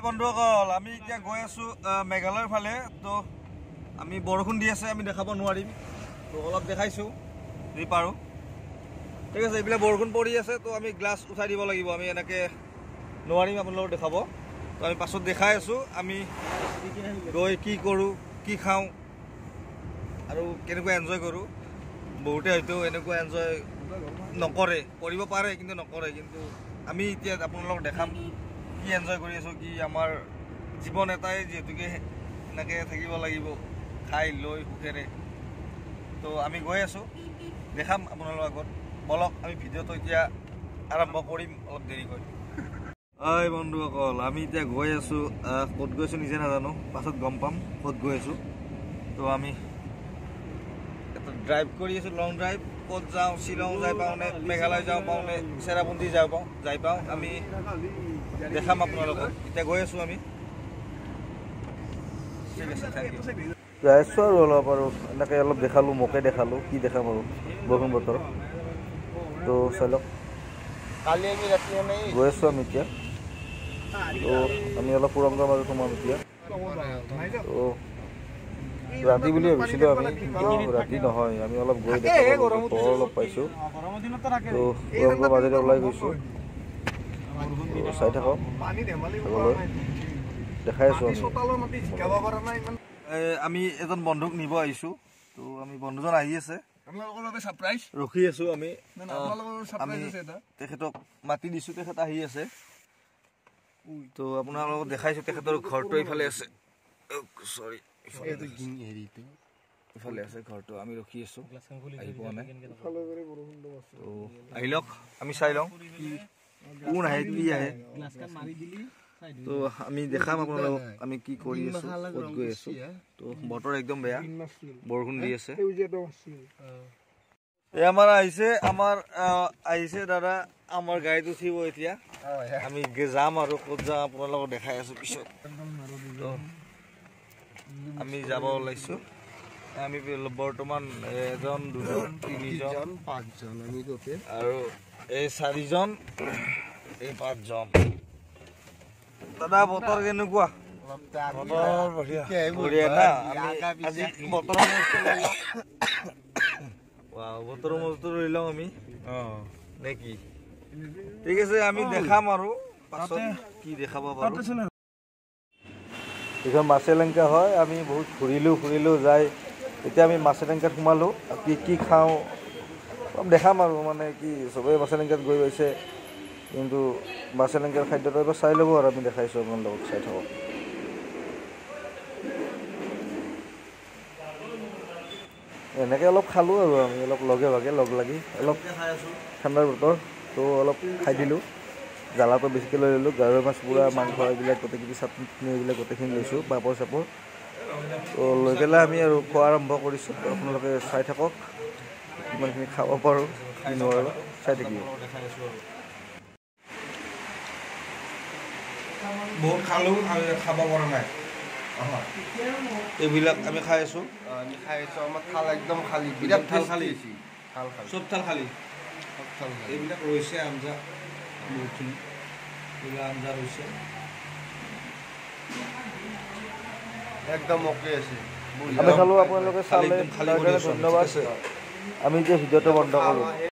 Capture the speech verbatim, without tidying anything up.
বন্ধুসকল আমি এতিয়া গৈ আছো মেঘালয়ৰ ফালে তো আমি বৰষুণ দি আছে আমি দেখাব নোৱাৰিম তো অলপ দেখাইছো যদি পাৰো ঠিক আছে এইবিলাক বৰষুণ পৰি আছে তো আমি গ্লাছ উঠাই দিব লাগিব আমি এনেকে নোৱাৰিম আপোনালোকক দেখাব তো আমি পাছত দেখাই আছো আমি গৈ কি কৰো কি খাওঁ আৰু কেনেকৈ এনজয় কৰো বহুতে হয়তো এনেকৈ এনজয় নকৰে কৰিব পাৰে কিন্তু নকৰে কিন্তু আমি এতিয়া আপোনালোকক দেখাম কি এনজয় কৰি আছো কি আমাৰ জীৱন এটাই যেহেতুকে এনেকে থাকিব লাগিব খাই লৈ সুখেৰে তো আমি গৈ আছো দেখাম আপোনালোকৰ আগত বলক আমি ভিডিঅ'টো এতিয়া আৰম্ভ কৰিম অলপ দেৰিকৈ ঐ বন্ধুসকল আমি এতিয়া গৈ আছো ক'ত গৈছো নিজে নাজানো পাছত গম পাম ক'ত গৈ আছো তো আমি এটা ড্ৰাইভ কৰি আছো লং ড্ৰাইভ ক'ত যাওঁ শ্বিলং যাই পাওঁ নে মেঘালয় যাওঁ পাওঁ নে চেৰাপুঞ্জী যাই পাওঁ যাই পাওঁ আমি দেখাম আপোনালোকক এতিয়া গৈ আছো আমি ঠিক আছে থেংক ইউ যাই আছো আৰু অলপ আৰু এনেকৈ অলপ দেখালোঁ মোকে দেখালোঁ কি দেখাম আৰু বৰষুণ বতৰ তো চাই লওক কালি আমি ৰাতি আমি গৈ আছো আমি এতিয়া তো আমি অলপ সুৰংগৰ মাজত সোমাম এতিয়া তো ৰাতি বুলি ভাবিছিলোঁ আমি কিন্তু ৰাতি নহয় আমি অলপ গৈ দেখাব পোহৰ অলপ পাইছোঁ তো সুৰংগৰ মাজেৰে ওলাই গৈছোঁ চাই থাকক দেখাই আছোঁ আমি এজন বন্ধুক নিব আহিছোঁ তো আমি বন্ধুজন আহি আছে ৰখি আছো আমি তেখেতক মাতি দিছোঁ তেখেত আহি আছে তো আপোনালোকক দেখাইছোঁ তেখেতৰ ঘৰটো এইফালে আছে চৰি ইফালে আছে ঘৰটো আমি ৰখি আছো আহি পোৱা নাই তো আহি লওক আমি চাই লওঁ কোন আহে কি আহে তো আমি দেখাম আপোনালোকক আমি কি কৰি আছো ক'ত গৈ আছো তো বতৰ একদম বেয়া বৰষুণ দি আছে এই আমাৰ আহিছে আমাৰ আহিছে দাদা আমাৰ গাড়ীত উঠিব এতিয়া আমি যাম আৰু ক'ত যাম আপোনালোকক দেখাই আছো পিছত আমি যাব ওলাইছো আমি বৰ্তমান এজন দুজন তিনিজন পাঁচজন আমি আৰু এই চাৰিজন এই পাঁচজন দাদা বতৰ কেনেকুৱা বতৰ বঢ়িয়া বঢ়িয়া না আজি বতৰ বতৰ মজটো লৈ লওঁ আমি নে কি ঠিক আছে আমি দেখাম আৰু পাছত কি দেখাব পাৰো এইখন মাছেলেংকা হয় আমি বহুত ঘূৰিলোঁ ফুৰিলোঁ যাই এতিয়া আমি মাছেলেংকাত সোমালোঁ কি কি খাওঁ অলপ দেখাম আৰু মানে কি চবেই মাছেলেংকাত গৈ গৈছে কিন্তু মাছেলেংকাৰ খাদ্যটো এবাৰ চাই ল'ব আৰু আমি দেখাইছোঁ আপোনাৰ লগত চাই থাকক এনেকৈ অলপ খালোঁ আৰু আমি অলপ লগে ভাগে লগ লাগি অলপ ঠাণ্ডাৰ বতৰ তো অলপ খাই দিলোঁ জ্বালাটো বেছিকৈ লৈ ল'লোঁ গাহৰি মাছ পুৰা মাংস এইবিলাক গোটেইখিনি চাটনি এইবিলাক গোটেইখিনি লৈছোঁ পাপৰ চাপৰ তো লৈ পেলাই আমি আৰু খোৱা আৰম্ভ কৰিছোঁ তো আপোনালোকে চাই থাকক কিমানখিনি খাব পাৰোঁ কি নোৱাৰোঁ চাই থাকিব বহুত খালোঁ আমি খাব পৰা নাই এইবিলাক আমি খাই আছোঁ আমি খাই আছোঁ আমাৰ থাল একদম খালী বিৰাট থাল খালী চব থাল খালী এইবিলাক ৰৈছে আঞ্জা বহুতখিনি এইবিলাক আঞ্জা ৰৈছে একদম অ'কে আছে আমি খালোঁ আপোনালোকে চালে ধন্যবাদ আমি এতিয়া ভিডিঅ'টো বন্ধ কৰোঁ